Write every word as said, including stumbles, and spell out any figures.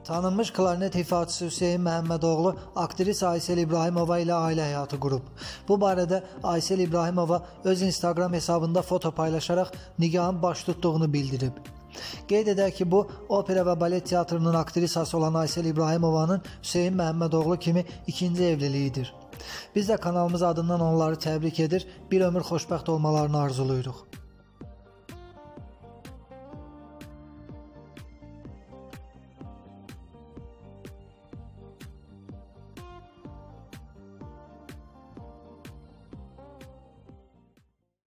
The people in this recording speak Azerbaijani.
Tanınmış klarnet ifaçısı Hüseyin Məhəmmədoğlu aktrisa Aysel İbrahimova ilə ailə həyatı qurub. Bu barədə Aysel İbrahimova öz Instagram hesabında foto paylaşaraq nigahın baş tutduğunu bildirib. Qeyd edək ki, bu opera və balet teatrının aktrisası olan Aysel İbrahimovanın Hüseyin Məhəmmədoğlu kimi ikinci evliliyidir. Biz də kanalımız adından onları təbrik edir, bir ömür xoşbəxt olmalarını arzuluyuruq.